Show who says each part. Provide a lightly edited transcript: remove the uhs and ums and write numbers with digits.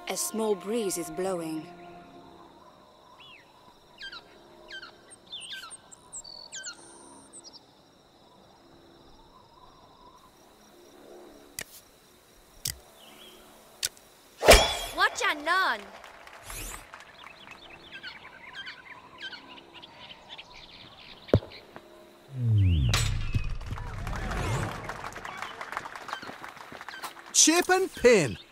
Speaker 1: A small breeze is blowing.
Speaker 2: Watch and learn.
Speaker 3: Chip and pin.